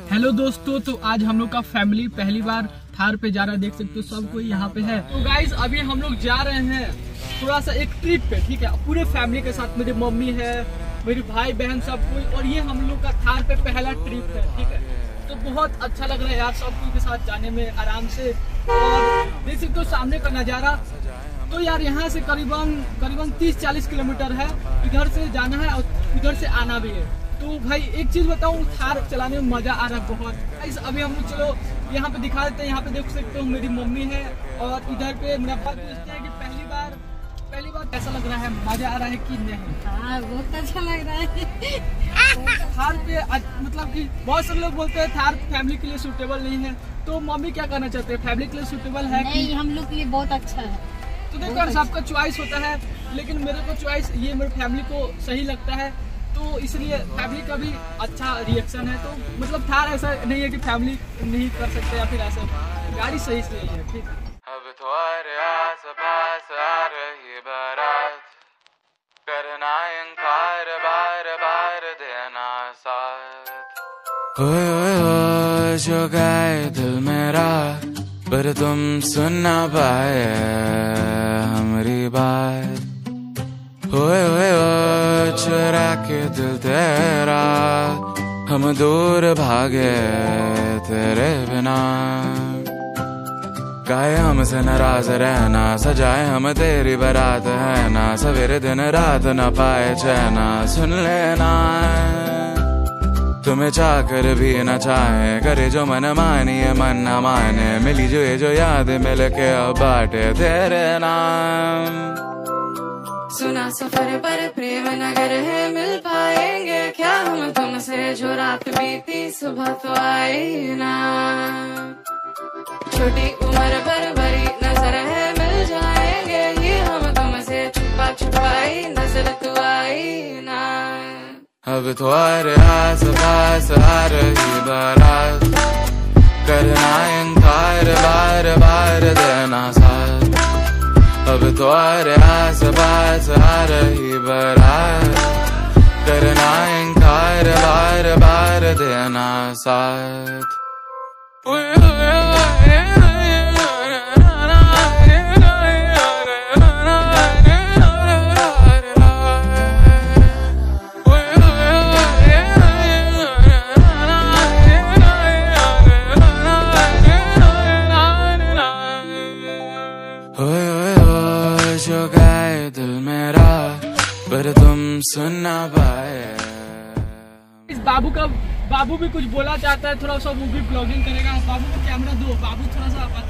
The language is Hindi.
हेलो दोस्तों, तो आज हम लोग का फैमिली पहली बार थार पे जा रहा है। देख सकते हो सब कोई यहाँ पे है। तो गाइज अभी हम लोग जा रहे हैं थोड़ा सा एक ट्रिप पे, ठीक है। पूरे फैमिली के साथ, मेरी मम्मी है, मेरे भाई बहन सब कोई, और ये हम लोग का थार पे पहला ट्रिप है, ठीक है। तो बहुत अच्छा लग रहा है यार सब कोई के साथ जाने में आराम से। और देख सकते हो सामने का नज़ारा। तो यार यहाँ से करीबन 30-40 किलोमीटर है। इधर से जाना है और उधर से आना भी है। तो भाई एक चीज़ बताऊँ, थार चलाने में मज़ा आ रहा है बहुत। अभी हम लोग चलो यहाँ पे दिखा देते हैं। यहाँ पे देख सकते हो मेरी मम्मी है और इधर पे मेरा भाई। पूछते हैं कि पहली बार कैसा लग रहा है, मज़ा आ रहा है कि नहीं? हाँ, बहुत अच्छा लग रहा है। थार पे मतलब कि बहुत सारे लोग बोलते हैं थार फैमिली के लिए सूटेबल नहीं है। तो मम्मी क्या करना चाहते हैं, फैमिली के लिए सूटेबल है नहीं, हम लोग के लिए बहुत अच्छा है। तो देखो सबका चॉइस होता है, लेकिन मेरे को चॉइस ये मेरे फैमिली को सही लगता है। तो इसलिए फैमिली का भी अच्छा रिएक्शन है। तो मतलब थार ऐसा नहीं है कि फैमिली नहीं कर सकते या फिर ऐसा, गाड़ी सही है, ठीक है। अब तुम्हारे आस-पास आ रही बारात, करना इनकार बार बार देना साथ। ओए ओए ओए जो गाए दिल मेरा, पर तुम सुन ना पाए हमारी बात। ओए ओए ओए चुरा के दिल तेरा, हम दूर भागे तेरे बिना। गाए हमसे नाराज रहना, सजाए हम तेरी बारात है ना। सवेरे दिन रात न पाए चैना, सुन लेना तुम्हें चाहकर भी न चाहे। करे जो मन मानिए मन न माने, मिली जो ये जो याद मिल के अब बाटे तेरे नाम। सुना सफर पर प्रेम नगर है, मिल पाएंगे क्या हम तुमसे। जो रात बीती सुबह तो आई ना। छोटी उम्र पर बड़ी नजर है, मिल जाएंगे ये हम तुमसे। छुपा छुपाई नजर तो आई ना। अब तुम्हारे आस पास आ रही बारात, करना इनकार बार बार देना साथ। अब तुम्हारे आस पास आ रही बारात, करना इनकार बार बार देना साथ। जो गाए दिल मेरा, पर तुम सुन ना पाए। इस बाबू भी कुछ बोला चाहता है, थोड़ा सा वो भी ब्लॉगिंग करेगा। बाबू को कैमरा दो, बाबू थोड़ा सा